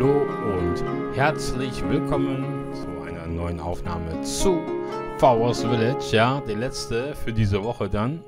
Hallo und herzlich willkommen zu einer neuen Aufnahme zu Farmers Village. Ja, die letzte für diese Woche dann.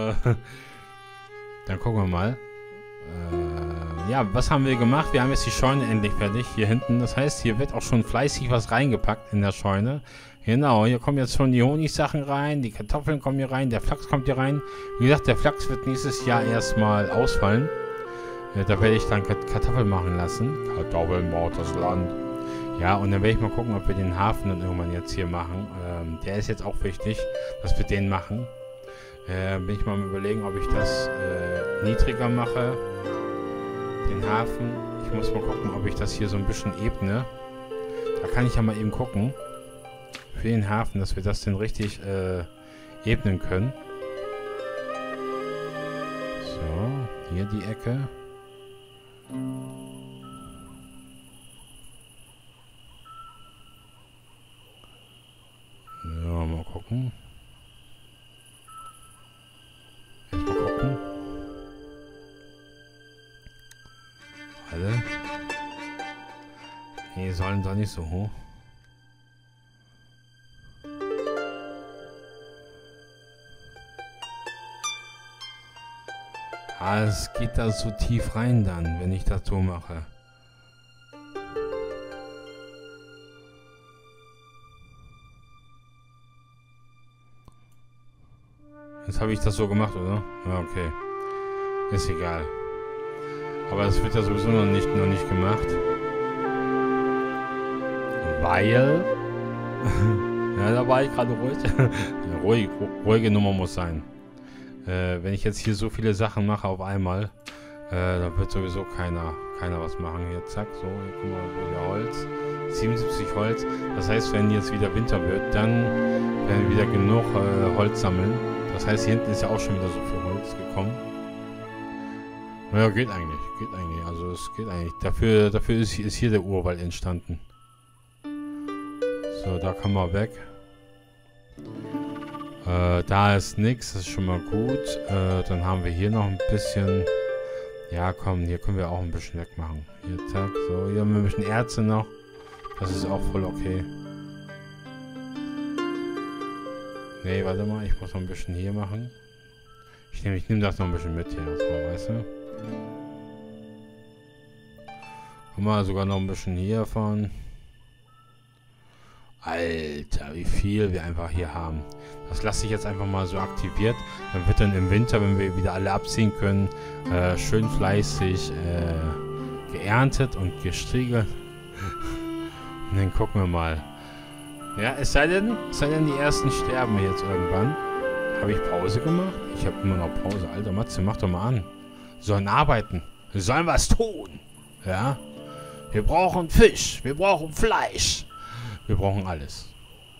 Dann gucken wir mal. Ja, was haben wir gemacht? Wir haben jetzt die Scheune endlich fertig hier hinten. Das heißt, hier wird auch schon fleißig was reingepackt in der Scheune. Genau, hier kommen jetzt schon die Honigsachen rein, die Kartoffeln kommen hier rein, der Flachs kommt hier rein. Wie gesagt, der Flachs wird nächstes Jahr erstmal ausfallen. Da werde ich dann Kartoffeln machen lassen. Kartoffeln baut das Land. Ja, und dann werde ich mal gucken, ob wir den Hafen dann irgendwann jetzt hier machen. Der ist jetzt auch wichtig, dass wir den machen. Bin ich mal am Überlegen, ob ich das niedriger mache. Den Hafen. Ich muss mal gucken, ob ich das hier so ein bisschen ebne. Da kann ich ja mal eben gucken. Für den Hafen, dass wir das dann richtig ebnen können. So, hier die Ecke. Ja, mal gucken. Jetzt mal gucken. Alle. Nee, sollen doch nicht so hoch. Ah, es geht da so tief rein dann, wenn ich das so mache. Jetzt habe ich das so gemacht, oder? Ja, okay. Ist egal. Aber das wird ja sowieso noch nicht gemacht. Weil... ja, da war ich gerade ruhig. Ruhige Nummer muss sein. Wenn ich jetzt hier so viele Sachen mache auf einmal, dann wird sowieso keiner was machen. Hier, zack, so, hier guck mal, wieder Holz. 77 Holz. Das heißt, wenn jetzt wieder Winter wird, dann werden wir wieder genug Holz sammeln. Das heißt, hier hinten ist ja auch schon wieder so viel Holz gekommen. Naja, geht eigentlich. Also es geht eigentlich. Dafür ist hier der Urwald entstanden. So, da kann man weg. Da ist nichts, das ist schon mal gut. Dann haben wir hier noch ein bisschen... Ja, komm, hier können wir auch ein bisschen wegmachen. Hier, zack, so. Hier haben wir ein bisschen Erze noch. Das ist auch voll okay. Nee, warte mal, ich muss noch ein bisschen hier machen. Ich nehm das noch ein bisschen mit hier, so, weißt du? Guck mal, sogar noch ein bisschen hier von... Alter, wie viel wir einfach hier haben. Das lasse ich jetzt einfach mal so aktiviert. Dann wird dann im Winter, wenn wir wieder alle abziehen können, schön fleißig geerntet und gestriegelt. Und dann gucken wir mal. Ja, es sei denn, die ersten sterben jetzt irgendwann. Habe ich Pause gemacht? Ich habe immer noch Pause. Alter Matze, mach doch mal an. Wir sollen arbeiten. Wir sollen was tun. Ja? Wir brauchen Fisch. Wir brauchen Fleisch. Wir brauchen alles.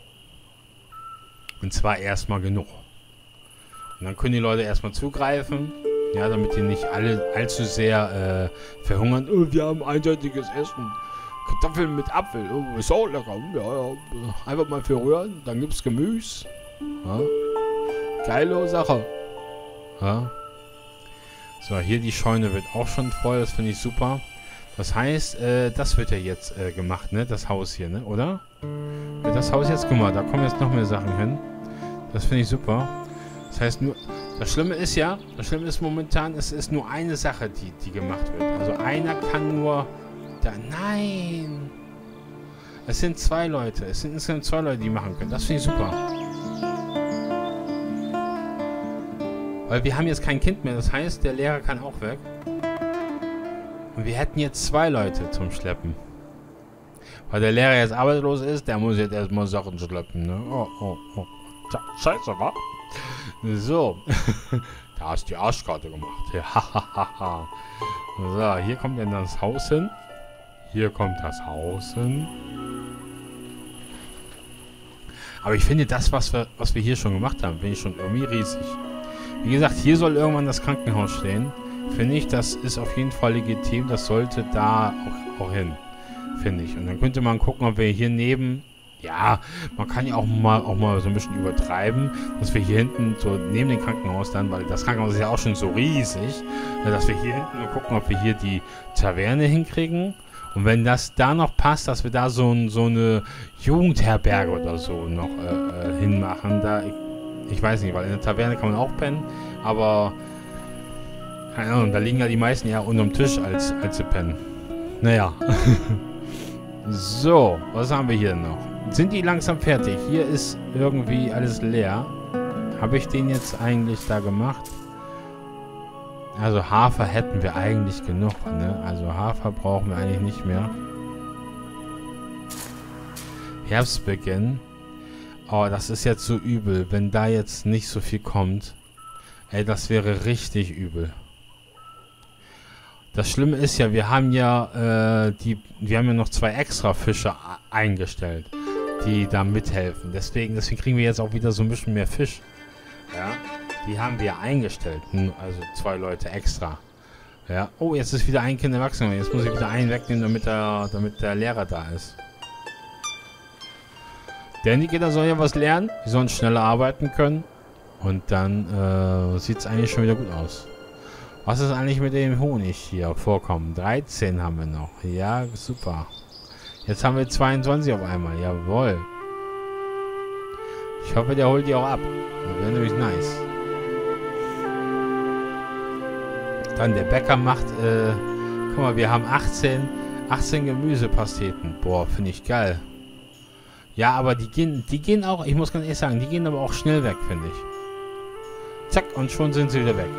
Und zwar erstmal genug. Und dann können die Leute erstmal zugreifen. Ja, damit die nicht alle allzu sehr verhungern. Oh, wir haben einseitiges Essen. Kartoffeln mit Apfel. Oh, ist auch lecker. Ja. Einfach mal verrühren. Dann gibt's Gemüse. Ja. Geile Sache. Ja. So, hier die Scheune wird auch schon voll. Das finde ich super. Das heißt, das wird ja jetzt gemacht, ne? Das Haus hier, ne? Oder? Wird das Haus jetzt gemacht? Da kommen jetzt noch mehr Sachen hin. Das finde ich super. Das heißt nur... Das Schlimme ist momentan, es ist nur eine Sache, die gemacht wird. Also einer kann nur... Nein! Es sind zwei Leute. Es sind insgesamt zwei Leute, die machen können. Das finde ich super. Weil wir haben jetzt kein Kind mehr. Das heißt, der Lehrer kann auch weg. Und wir hätten jetzt zwei Leute zum Schleppen. Weil der Lehrer jetzt arbeitslos ist, der muss jetzt erstmal Sachen schleppen, ne? Oh. Scheiße, wa? So. Da hast du die Arschkarte gemacht. Ja, so, hier kommt dann das Haus hin. Hier kommt das Haus hin. Aber ich finde das, was wir hier schon gemacht haben, finde ich schon irgendwie riesig. Wie gesagt, hier soll irgendwann das Krankenhaus stehen. Finde ich, das ist auf jeden Fall legitim. Das sollte da auch hin. Finde ich. Und dann könnte man gucken, ob wir hier neben Ja, man kann ja auch mal so ein bisschen übertreiben, dass wir hier hinten, so neben dem Krankenhaus dann, weil das Krankenhaus ist ja auch schon so riesig, dass wir hier hinten mal gucken, ob wir hier die Taverne hinkriegen. Und wenn das da noch passt, dass wir da so eine Jugendherberge oder so noch hinmachen, da, ich weiß nicht, weil in der Taverne kann man auch pennen, aber, keine Ahnung, da liegen ja die meisten eher unterm Tisch, als sie pennen. Naja. So, was haben wir hier noch? Sind die langsam fertig? Hier ist irgendwie alles leer. Habe ich den jetzt eigentlich da gemacht? Also Hafer hätten wir eigentlich genug, ne? Also Hafer brauchen wir eigentlich nicht mehr. Herbstbeginn. Oh, das ist jetzt so übel, wenn da jetzt nicht so viel kommt. Ey, das wäre richtig übel. Das Schlimme ist ja, wir haben ja noch 2 extra Fische eingestellt, die da mithelfen. Deswegen kriegen wir jetzt auch wieder so ein bisschen mehr Fisch. Ja, die haben wir eingestellt. Also 2 Leute extra. Ja. Oh, jetzt ist wieder ein Kind erwachsen. Jetzt muss ich wieder einen wegnehmen, damit der Lehrer da ist. Denn die Kinder sollen ja was lernen. Die sollen schneller arbeiten können. Und dann sieht es eigentlich schon wieder gut aus. Was ist eigentlich mit dem Honig hier vorkommen? 13 haben wir noch. Ja, super. Jetzt haben wir 22 auf einmal. Jawohl. Ich hoffe, der holt die auch ab. Das wäre nämlich nice. Dann der Bäcker macht, guck mal, wir haben 18 Gemüsepasteten. Boah, finde ich geil. Ja, aber die gehen auch, ich muss ganz ehrlich sagen, die gehen aber auch schnell weg, finde ich. Zack, und schon sind sie wieder weg.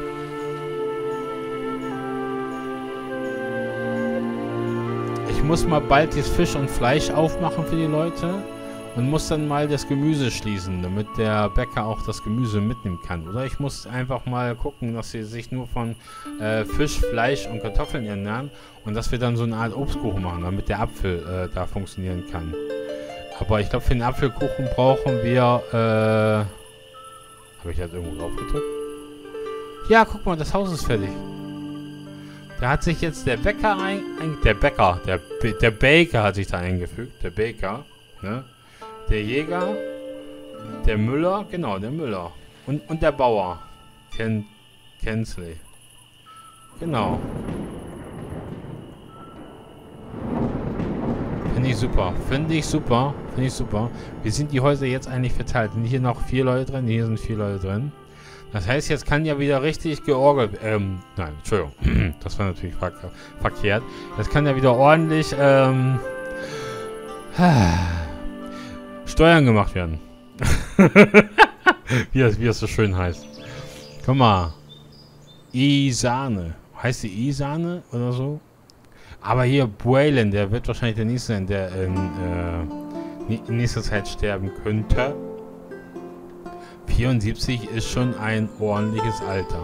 Ich muss mal bald das Fisch und Fleisch aufmachen für die Leute und muss dann mal das Gemüse schließen, damit der Bäcker auch das Gemüse mitnehmen kann. Oder ich muss einfach mal gucken, dass sie sich nur von Fisch, Fleisch und Kartoffeln ernähren und dass wir dann so eine Art Obstkuchen machen, damit der Apfel da funktionieren kann. Aber ich glaube, für den Apfelkuchen brauchen wir... Habe ich jetzt irgendwo drauf gedrückt? Ja, guck mal, das Haus ist fertig. Da hat sich jetzt der Bäcker der Baker hat sich da eingefügt. Der Baker, ne? Der Jäger, der Müller, genau, der Müller. Und der Bauer. Kensley. Genau. Finde ich super. Finde ich super. Finde ich super. Wie sind die Häuser jetzt eigentlich verteilt? Sind hier noch 4 Leute drin? Hier sind 4 Leute drin. Das heißt, jetzt kann ja wieder richtig georgelt... nein, Entschuldigung. Das war natürlich verkehrt. Jetzt kann ja wieder ordentlich... Steuern gemacht werden. wie es so schön heißt. Guck mal. Isane. Heißt die Isane oder so? Aber hier Buelen, der wird wahrscheinlich der Nächste sein, der in nächster Zeit sterben könnte. 74 ist schon ein ordentliches Alter.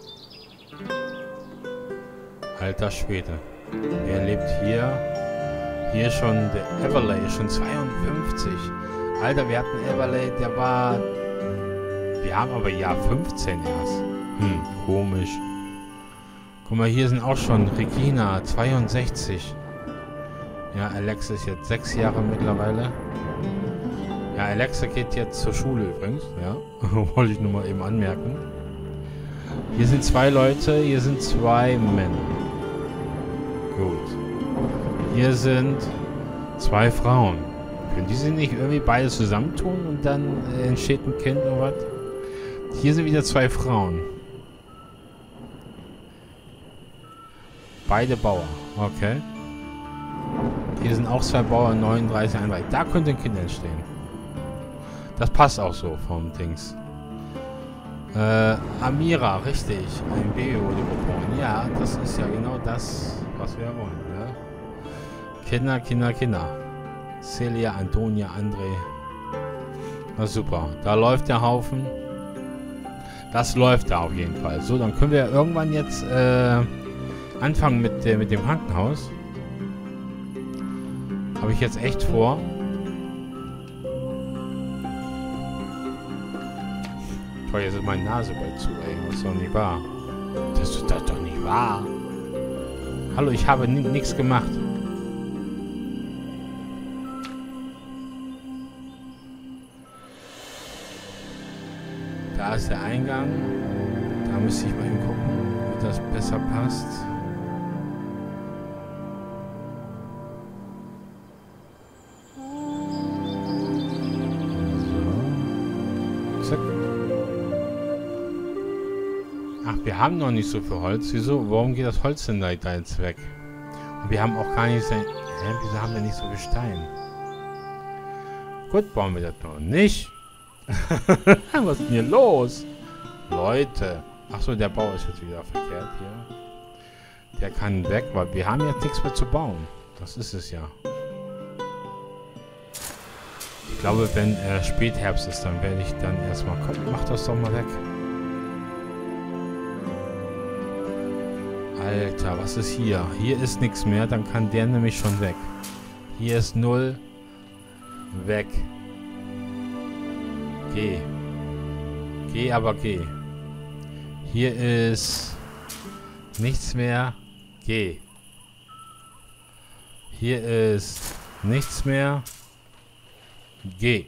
Alter Schwede. Er lebt hier. Hier schon der Everley, schon 52. Alter, wir hatten Everley, der war... Wir haben aber Jahr 15 erst. Komisch. Guck mal, hier sind auch schon Regina, 62. Ja, Alexa ist jetzt 6 Jahre mittlerweile. Ja, Alexa geht jetzt zur Schule übrigens, ja. Wollte ich nur mal eben anmerken. Hier sind 2 Leute, hier sind 2 Männer. Gut. Hier sind 2 Frauen. Können die sich nicht irgendwie beide zusammentun und dann entsteht ein Kind oder was? Hier sind wieder 2 Frauen. Beide Bauer. Okay. Hier sind auch 2 Bauer, 39, 31. Da könnte ein Kind entstehen. Das passt auch so vom Dings. Amira, richtig. Ein Baby wurde geboren. Ja, das ist ja genau das, was wir wollen. Ne? Kinder, Kinder, Kinder. Celia, Antonia, André. Na super. Da läuft der Haufen. Das läuft da auf jeden Fall. So, dann können wir irgendwann jetzt anfangen mit dem Krankenhaus. Habe ich jetzt echt vor. Toll, jetzt ist meine Nase bald zu, ey. Das ist doch nicht wahr. Das ist doch nicht wahr. Hallo, ich habe nichts gemacht. ist der Eingang. Da müsste ich mal eben gucken, wie das besser passt. So. Zack. Ach, wir haben noch nicht so viel Holz. Wieso? Warum geht das Holz denn da jetzt weg? Und wir haben auch gar nicht... wieso haben wir nicht so viel Stein? Gut, bauen wir das noch nicht. Was ist denn hier los? Leute. Achso, der Bau ist jetzt wieder verkehrt hier. Der kann weg, weil wir haben jetzt nichts mehr zu bauen. Das ist es ja. Ich glaube, wenn Spätherbst ist, dann werde ich dann erstmal... Komm, mach das doch mal weg. Alter, was ist hier? Hier ist nichts mehr, dann kann der nämlich schon weg. Hier ist 0. Weg. Geh. Geh, aber geh. Hier ist nichts mehr. Geh. Hier ist nichts mehr. Geh.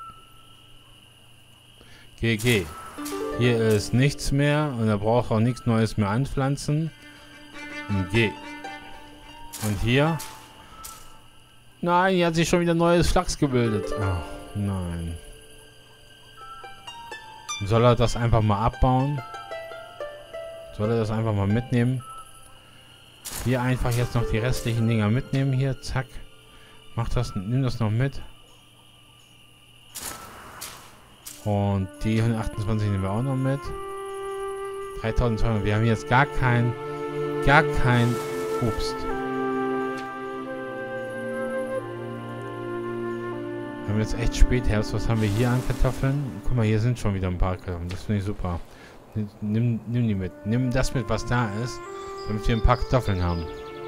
Geh, geh. Hier ist nichts mehr und er braucht auch nichts Neues mehr anpflanzen. Und geh. Und hier? Nein, hier hat sich schon wieder neues Flachs gebildet. Ach, nein. Soll er das einfach mal abbauen? Soll er das einfach mal mitnehmen? Hier einfach jetzt noch die restlichen Dinger mitnehmen. Hier, zack. Mach das, nimm das noch mit. Und die 128 nehmen wir auch noch mit. 3200. Wir haben jetzt gar kein Obst. Wir haben jetzt echt Spätherbst. Was haben wir hier an Kartoffeln? Guck mal, hier sind schon wieder ein paar Kartoffeln. Das finde ich super. Nimm die mit. Nimm das mit, was da ist, damit wir ein paar Kartoffeln haben.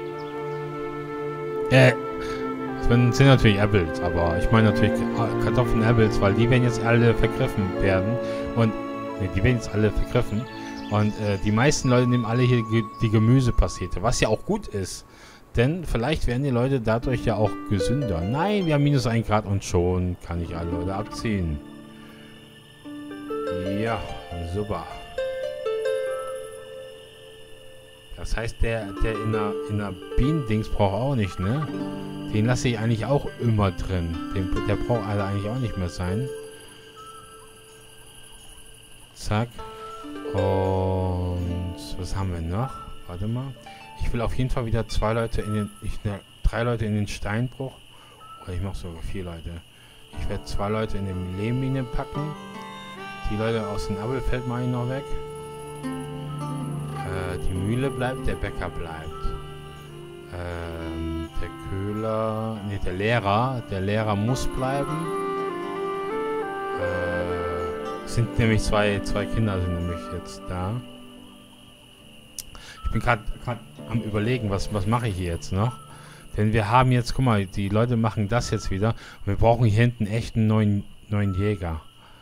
Das sind natürlich Apples, aber ich meine natürlich Kartoffeln Apples, weil die werden jetzt alle vergriffen werden. Und die werden jetzt alle vergriffen. Und die meisten Leute nehmen alle hier die Gemüsepastete, was ja auch gut ist. Denn vielleicht werden die Leute dadurch ja auch gesünder. Nein, wir haben minus 1 Grad und schon kann ich alle Leute abziehen. Ja, super. Das heißt, der in der Bienendings braucht auch nicht, ne? Den lasse ich eigentlich auch immer drin. Der braucht alle eigentlich auch nicht mehr sein. Zack. Und was haben wir noch? Warte mal. Ich will auf jeden Fall wieder 3 Leute in den Steinbruch. Oder ich mache sogar 4 Leute. Ich werde 2 Leute in den Lehmmine packen. Die Leute aus dem Abelfeld mache ich noch weg. Die Mühle bleibt, der Bäcker bleibt. Der Köhler... Ne, der Lehrer muss bleiben. Sind nämlich zwei Kinder sind nämlich jetzt da. Ich bin gerade am Überlegen, was mache ich hier jetzt noch? Denn wir haben jetzt, guck mal, die Leute machen das jetzt wieder. Und wir brauchen hier hinten echt einen neuen Jäger.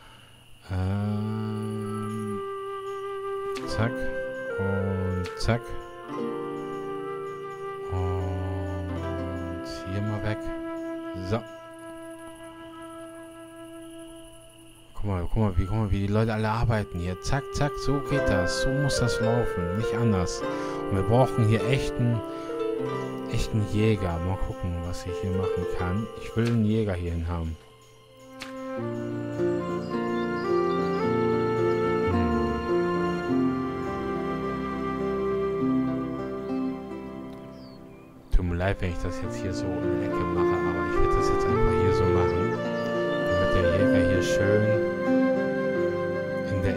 Zack. Und zack. Und hier mal weg. So. Guck mal, wie die Leute alle arbeiten hier. Zack, zack, so geht das. So muss das laufen, nicht anders. Und wir brauchen hier echten Jäger. Mal gucken, was ich hier machen kann. Ich will einen Jäger hierhin haben. Tut mir leid, wenn ich das jetzt hier so in der Ecke mache, aber ich werde das jetzt einfach hier so machen. Damit der Jäger hier schön in der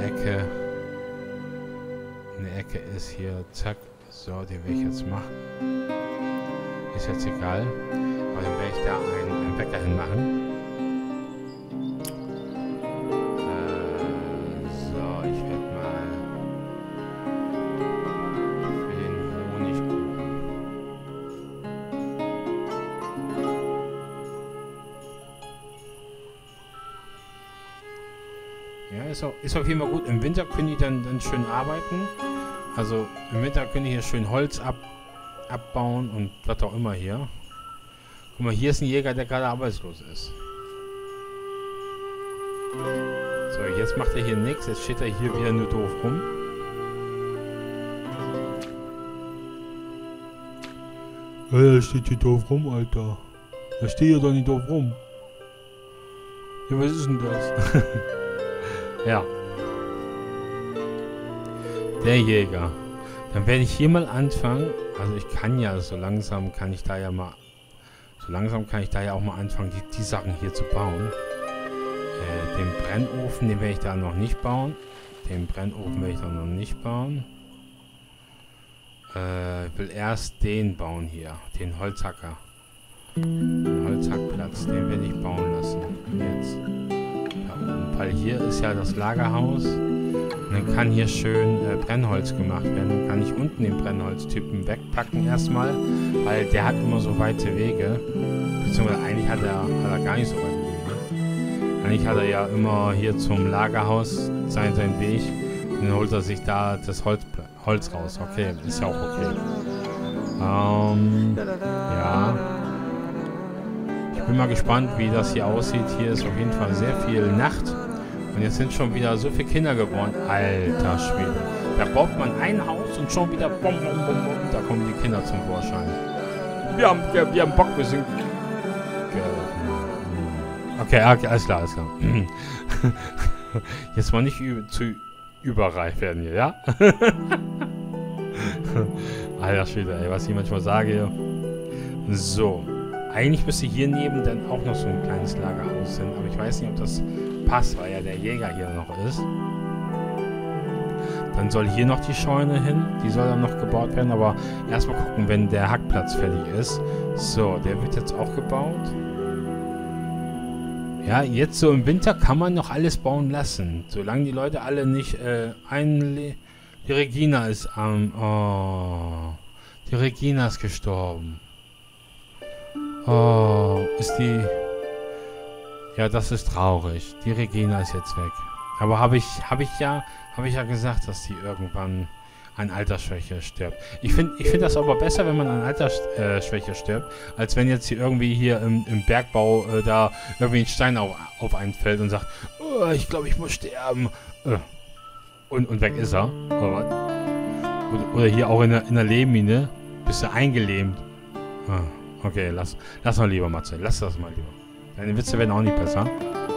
Ecke ist hier, zack, so, den werde ich jetzt machen. Ist jetzt egal, aber dann werde ich da einen Bäcker hinmachen. So, ich werde mal für den Honigkuchen. Ja, ist auf jeden Fall gut. Im Winter können die dann schön arbeiten. Also im Winter können die hier schön Holz abbauen und was auch immer hier. Guck mal, hier ist ein Jäger, der gerade arbeitslos ist. So, jetzt macht er hier nichts. Jetzt steht er hier wieder nur doof rum. Ja, er steht hier doof rum, Alter. Er steht hier doch nicht doof rum. Ja, was ist denn das? Ja. Der Jäger. Dann werde ich hier mal anfangen. Also ich kann ja, so langsam kann ich da ja auch mal anfangen, die Sachen hier zu bauen. Den Brennofen, den werde ich da noch nicht bauen. Ich will erst den bauen hier. Den Holzhacker. Den Holzhackplatz, den werde ich bauen lassen. Jetzt. Da oben. Weil hier ist ja das Lagerhaus. Und dann kann hier schön Brennholz gemacht werden. Dann kann ich unten den Brennholztypen wegpacken erstmal. Weil der hat immer so weite Wege. Beziehungsweise eigentlich hat er gar nicht so weite Wege. Eigentlich hat er ja immer hier zum Lagerhaus seinen Weg. Und dann holt er sich da das Holz raus. Okay, ist ja auch okay. Ja. Ich bin mal gespannt, wie das hier aussieht. Hier ist auf jeden Fall sehr viel Nacht. Und jetzt sind schon wieder so viele Kinder geboren. Alter Schwede. Da baut man ein Haus und schon wieder bom, bom, bom, bom. Da kommen die Kinder zum Vorschein. Wir haben Bock, wir sind... Okay, alles klar. Jetzt mal nicht zu überreif werden hier, ja? Alter Schwede, ey, was ich manchmal sage hier. So. Eigentlich müsste hier neben dann auch noch so ein kleines Lagerhaus sein. Aber ich weiß nicht, ob das passt, weil ja der Jäger hier noch ist. Dann soll hier noch die Scheune hin. Die soll dann noch gebaut werden. Aber erstmal gucken, wenn der Hackplatz fertig ist. So, der wird jetzt auch gebaut. Ja, jetzt so im Winter kann man noch alles bauen lassen. Solange die Leute alle nicht die Regina ist die Regina ist gestorben. Oh, ist die... Ja, das ist traurig. Die Regina ist jetzt weg. Aber habe ich ja gesagt, dass die irgendwann an Altersschwäche stirbt. Ich finde das aber besser, wenn man an Altersschwäche stirbt, als wenn jetzt hier irgendwie hier im Bergbau da irgendwie ein Stein auf einen fällt und sagt, oh, ich glaube, ich muss sterben. Und weg ist er. Oder hier auch in der Lehmmine bist du eingelähmt. Okay, lass mal lieber, Matze. Lass das mal lieber. Deine Witze werden auch nicht besser.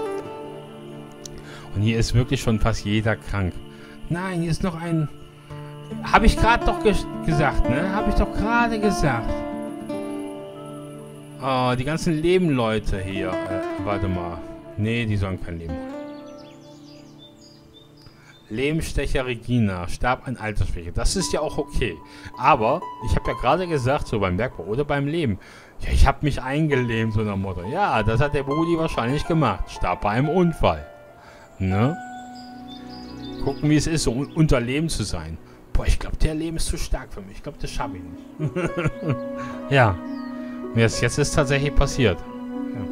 Und hier ist wirklich schon fast jeder krank. Nein, hier ist noch ein... Habe ich gerade doch gesagt, ne? Habe ich doch gerade gesagt. Oh, die ganzen Lebenleute hier. Warte mal. Nee, die sollen kein Leben haben. Lehmstecher Regina starb an Altersschwäche. Das ist ja auch okay. Aber ich habe ja gerade gesagt, so beim Bergbau oder beim Leben, ja, ich habe mich eingelähmt, so nach dem Motto. Ja, das hat der Brudi wahrscheinlich gemacht. Starb bei einem Unfall. Ne? Gucken, wie es ist, so unter Leben zu sein. Boah, ich glaube, der Leben ist zu stark für mich. Ich glaube, das schaffe ich nicht. Ja. Jetzt ist es tatsächlich passiert. Ja.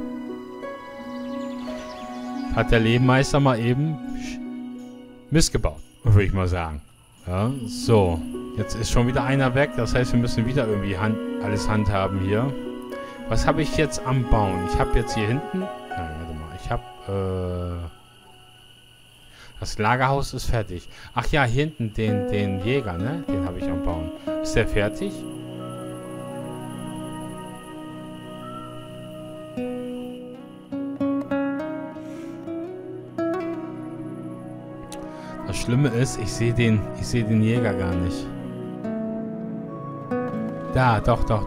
Hat der Lebenmeister mal eben missgebaut, würde ich mal sagen. Ja, so. Jetzt ist schon wieder einer weg. Das heißt, wir müssen wieder irgendwie alles handhaben hier. Was habe ich jetzt am Bauen? Ich habe jetzt hier hinten... Nein, warte mal. Ich habe... Das Lagerhaus ist fertig. Ach ja, hier hinten den Jäger, ne? Den habe ich am Bauen. Ist der fertig? Das Schlimme ist, ich sehe den Jäger gar nicht. Da, doch, da.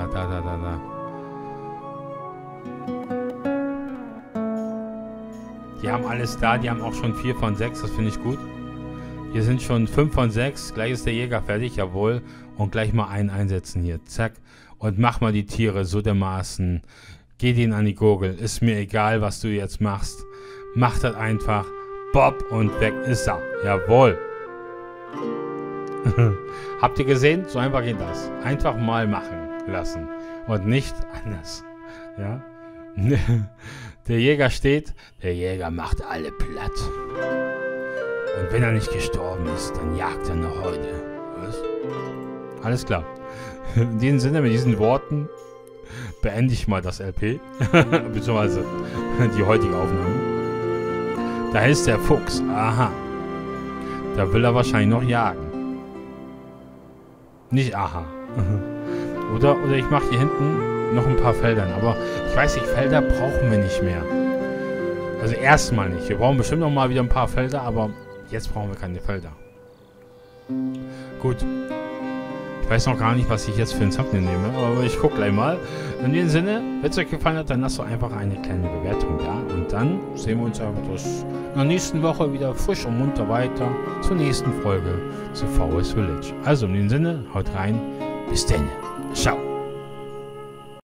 Die haben alles da, die haben auch schon 4 von 6, das finde ich gut. Hier sind schon 5 von 6, gleich ist der Jäger fertig, jawohl. Und gleich mal einen einsetzen hier, zack. Und mach mal die Tiere so dermaßen. Geh denen an die Gurgel, ist mir egal, was du jetzt machst. Mach das einfach, Bob, und weg ist er, jawohl. Habt ihr gesehen? So einfach geht das. Einfach mal machen lassen und nicht anders. Ja. Der Jäger steht, der Jäger macht alle platt. Und wenn er nicht gestorben ist, dann jagt er noch heute. Was? Alles klar. In diesem Sinne, mit diesen Worten, beende ich mal das LP. Beziehungsweise die heutige Aufnahme. Da ist der Fuchs. Aha. Da will er wahrscheinlich noch jagen. Nicht aha. Oder ich mache hier hinten noch ein paar Feldern. Aber ich weiß nicht, Felder brauchen wir nicht mehr. Also erstmal nicht. Wir brauchen bestimmt noch mal wieder ein paar Felder, aber jetzt brauchen wir keine Felder. Gut. Ich weiß noch gar nicht, was ich jetzt für ein Thumbnail nehme, aber ich gucke gleich mal. In dem Sinne, wenn es euch gefallen hat, dann lasst doch einfach eine kleine Bewertung da. Und dann sehen wir uns einfach in der nächsten Woche wieder frisch und munter weiter zur nächsten Folge zu VS Village. Also in dem Sinne, haut rein. Bis dann. Ciao.